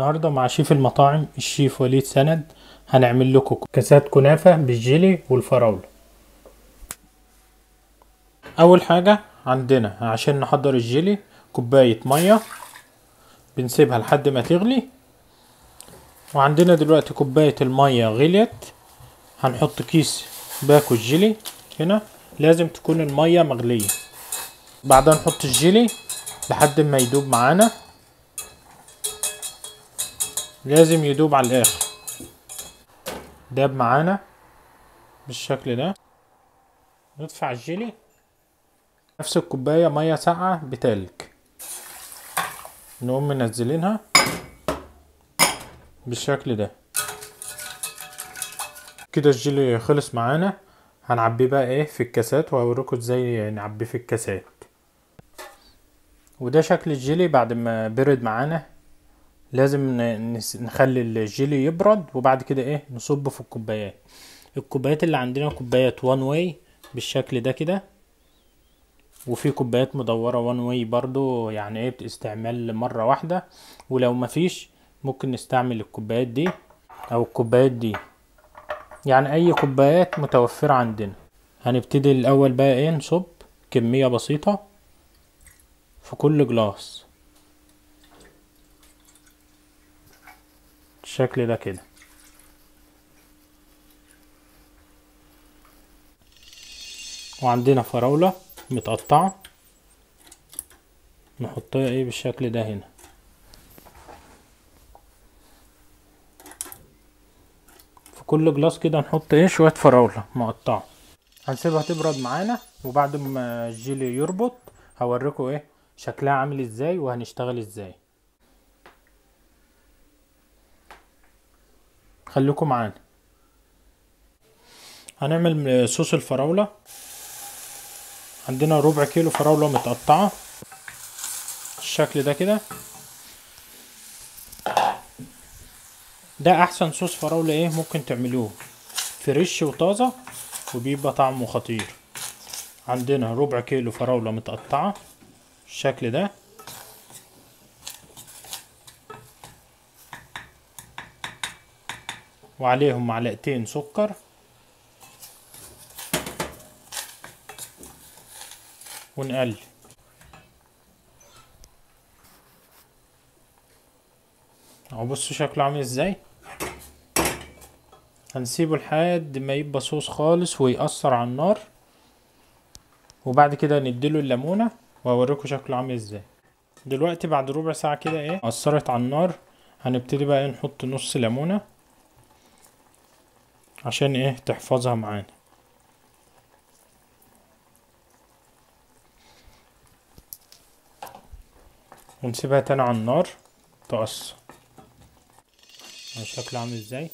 النهارده مع شيف المطاعم الشيف وليد سند. هنعمل لكم كاسات كنافة بالجيلي والفراولة. اول حاجة عندنا عشان نحضر الجيلي كوباية مية بنسيبها لحد ما تغلي، وعندنا دلوقتي كوباية المية غليت. هنحط كيس باكو الجيلي هنا، لازم تكون المية مغلية. بعدها نحط الجيلي لحد ما يدوب معانا، لازم يدوب على الاخر. داب معانا بالشكل ده. ندفع الجيلي نفس الكوباية مية ساقعة بتلج، نقوم منزلينها بالشكل ده كده. الجيلي خلص معانا، هنعبيه بقى ايه في الكاسات، وهوريكم ازاي نعبيه في الكاسات. وده شكل الجيلي بعد ما برد معانا. لازم نخلي الجيلي يبرد، وبعد كده ايه نصبه في الكوبايات. الكوبايات اللي عندنا كوبايات وان واي بالشكل ده كده، وفي كوبايات مدورة وان واي برضو، يعني ايه باستعمال مرة واحدة. ولو مفيش ممكن نستعمل الكوبايات دي او الكوبايات دي، يعني اي كوبايات متوفرة عندنا. هنبتدي الاول بقى ايه نصب كمية بسيطة في كل جلاس بالشكل ده كده. وعندنا فراولة متقطعة نحطها ايه بالشكل ده هنا. في كل جلاس كده نحط ايه شوية فراولة مقطعة. هنسيبها تبرد معانا، وبعد ما الجيلي يربط هوريكم ايه شكلها عامل ازاي وهنشتغل ازاي. خليكم معانا. هنعمل صوص الفراولة. عندنا ربع كيلو فراولة متقطعة الشكل ده كده. ده احسن صوص فراولة ايه ممكن تعملوه، فريش وطازة وبيبقى طعمه خطير. عندنا ربع كيلو فراولة متقطعة الشكل ده، وعليهم معلقتين سكر، ونقلب. اهو بصوا شكله عامل ازاي. هنسيبه لحد ما يبقى صوص خالص ويأثر على النار، وبعد كده نديله الليمونة وهوريكم شكله عامل ازاي. دلوقتي بعد ربع ساعة كده ايه أثرت على النار، هنبتدي بقى نحط نص ليمونة عشان ايه تحفظها معانا. ونسيبها تاني على النار تقص. شكله عامل ازاي.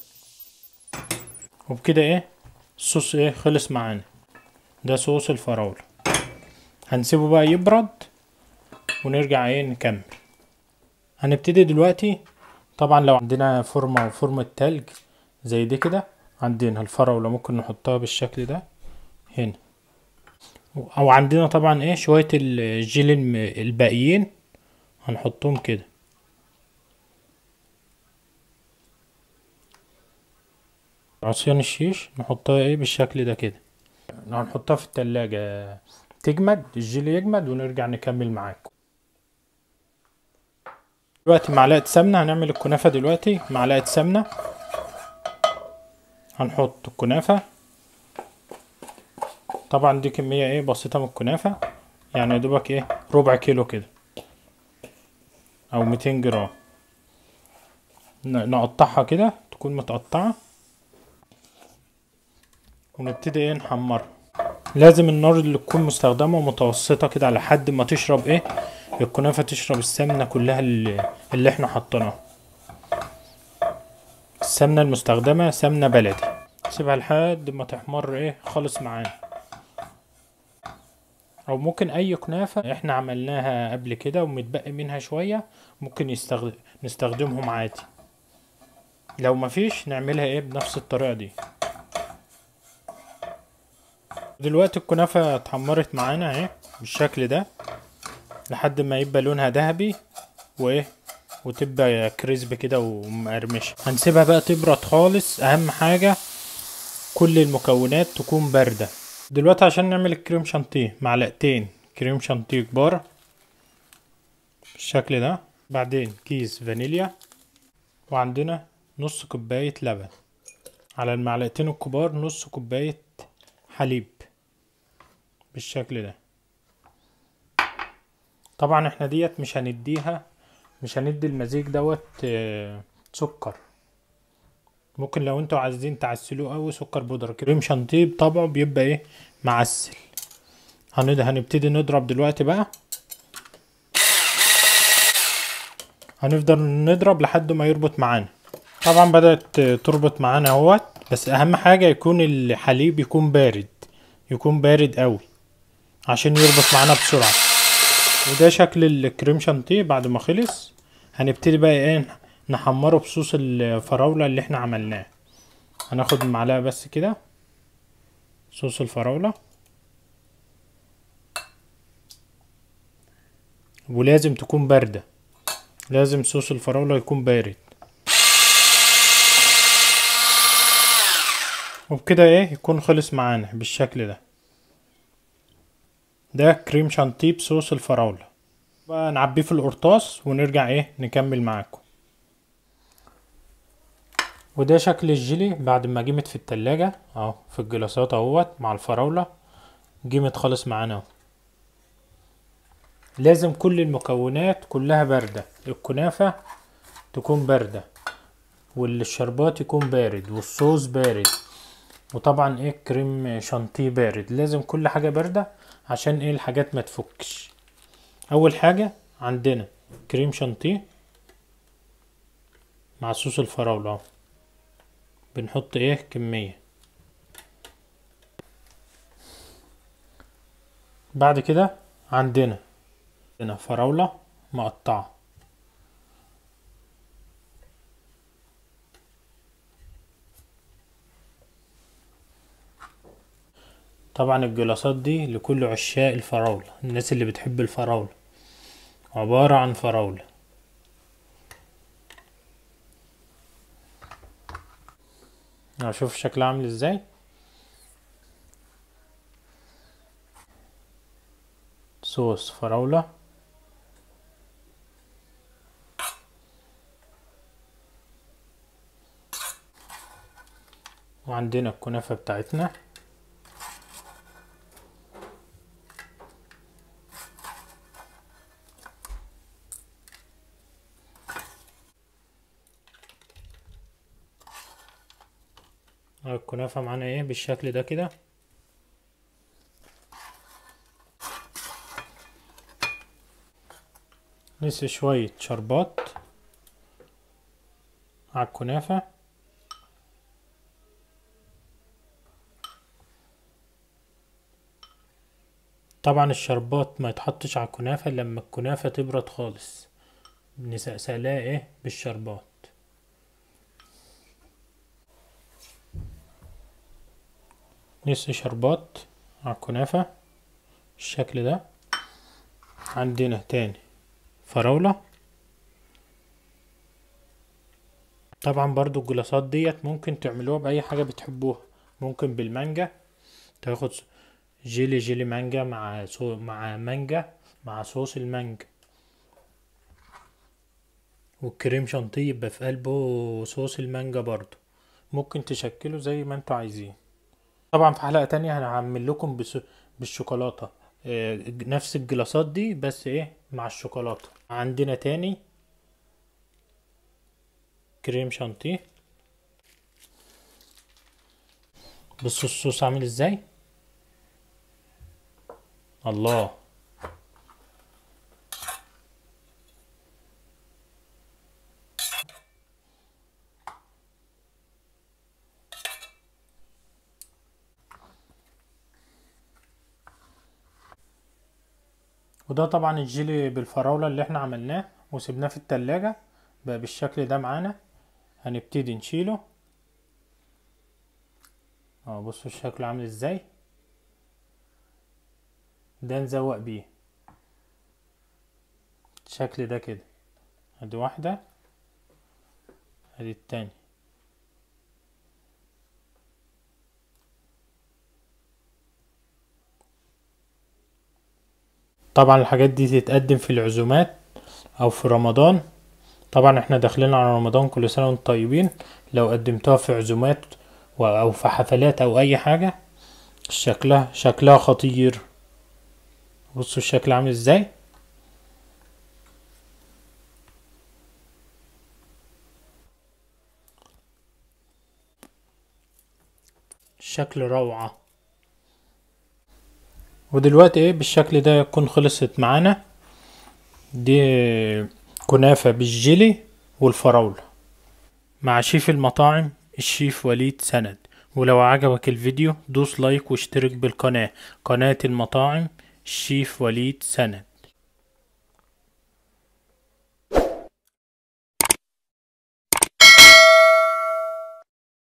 وبكده ايه الصوص ايه خلص معانا. ده صوص الفراولة. هنسيبه بقى يبرد ونرجع ايه نكمل. هنبتدي دلوقتي. طبعا لو عندنا فورمة وفورمة تلج زي دي كده، عندنا الفراولة ممكن نحطها بالشكل ده هنا، او عندنا طبعا ايه شوية الجيلي الباقيين هنحطهم كده. عصيان الشيش نحطها ايه بالشكل ده كده. هنحطها في التلاجة تجمد، الجيلي يجمد ونرجع نكمل معاكم. دلوقتي معلقة سمنة. هنعمل الكنافة دلوقتي. معلقة سمنة، هنحط الكنافة. طبعا دي كمية ايه بسيطة من الكنافة، يعني يدوبك ايه ربع كيلو كده او 200 جرام. نقطعها كده تكون متقطعة، ونبتدي ايه نحمرها. لازم النار اللي تكون مستخدمة متوسطة كده لحد ما تشرب ايه الكنافة، تشرب السمنة كلها اللي احنا حطيناها. السمنة المستخدمة سمنة بلدي. سيبها لحد ما تحمر ايه خالص معانا. او ممكن اي كنافة احنا عملناها قبل كده ومتبقي منها شوية ممكن نستخدمهم عادي. لو مفيش نعملها ايه بنفس الطريقة دي. دلوقتي الكنافة اتحمرت معانا اهي بالشكل ده لحد ما يبقى لونها ذهبي وايه وتبقى كريسبي كده ومقرمشه. هنسيبها بقى تبرد خالص. اهم حاجه كل المكونات تكون بارده. دلوقتي عشان نعمل الكريم شانتيه، معلقتين كريم شانتيه كبار بالشكل ده، بعدين كيس فانيليا، وعندنا نص كوبايه لبن، على المعلقتين الكبار نص كوبايه حليب بالشكل ده. طبعا احنا ديت مش هندي المزيج دوت سكر. ممكن لو انتوا عايزين تعسلوه قوي سكر بودرة. كريم شانتيه بطبعه بيبقى ايه معسل. هنبتدي نضرب دلوقتي بقى. هنفضل نضرب لحد ما يربط معانا. طبعا بدأت تربط معانا اهوت، بس اهم حاجة يكون الحليب يكون بارد قوي عشان يربط معانا بسرعة. وده شكل الكريم شانتيه بعد ما خلص. هنبتدي بقى ايه نحمره بصوص الفراولة اللي احنا عملناه. هناخد معلقة بس كده صوص الفراولة، ولازم تكون باردة، لازم صوص الفراولة يكون بارد. وبكده ايه يكون خلص معانا بالشكل ده. ده كريم شانتيه بصوص الفراولة. بقى نعبيه في القرطاس ونرجع ايه نكمل معاكم. وده شكل الجيلي بعد ما جمت في التلاجة اهو في الجلاسات اهوت مع الفراولة. جمت خالص معانا اهو. لازم كل المكونات كلها باردة. الكنافة تكون باردة، والشربات يكون بارد، والصوص بارد، وطبعا ايه كريم شانتيه بارد. لازم كل حاجة باردة عشان ايه الحاجات ما تفكش. اول حاجة عندنا كريم شانتيه مع صوص الفراولة اهو. بنحط ايه كمية. بعد كده عندنا فراولة مقطعة، طبعا الجلاسات دي لكل عشاق الفراولة، الناس اللي بتحب الفراولة. عبارة عن فراولة. هشوف شكلها عامل ازاي. صوص فراولة، وعندنا الكنافة بتاعتنا. الكنافة معانا ايه بالشكل ده كده. لسه شوية شربات على الكنافة. طبعا الشربات ما يتحطش على الكنافة لما الكنافة تبرد خالص، نسقسقلها ايه بالشربات. نص شربات على الكنافة بالشكل ده. عندنا تاني فراولة. طبعا برضو الجلاسات ديت ممكن تعملوها بأي حاجة بتحبوها. ممكن بالمانجا، تاخد جيلي مانجا مع مانجا مع صوص المانجا، والكريم شانتيه يبقى في قلبه صوص المانجا برضو. ممكن تشكله زي ما انتوا عايزين. طبعا في حلقة تانية هنعمل لكم بالشوكولاتة. نفس الجلاسات دي بس ايه مع الشوكولاتة. عندنا تاني كريم شانتيه. بصوا الصوص عامل ازاي. الله. وده طبعا الجيلي بالفراولة اللي احنا عملناه وسبناه في التلاجة بقى بالشكل ده معانا. هنبتدي نشيله اهو. بصوا الشكل عامل ازاي. ده نزوق بيه الشكل ده كده. ادي واحدة، ادي التاني. طبعا الحاجات دي تتقدم في العزومات او في رمضان. طبعا احنا داخلين على رمضان، كل سنة وانتم طيبين. لو قدمتوها في عزومات او في حفلات او اي حاجة، شكلها خطير. بصوا الشكل عامل ازاي. الشكل روعة. ودلوقتي ايه بالشكل ده يكون خلصت معانا. دي كنافة بالجيلي والفراولة مع شيف المطاعم الشيف وليد سند. ولو عجبك الفيديو دوس لايك واشترك بالقناة، قناة المطاعم الشيف وليد سند.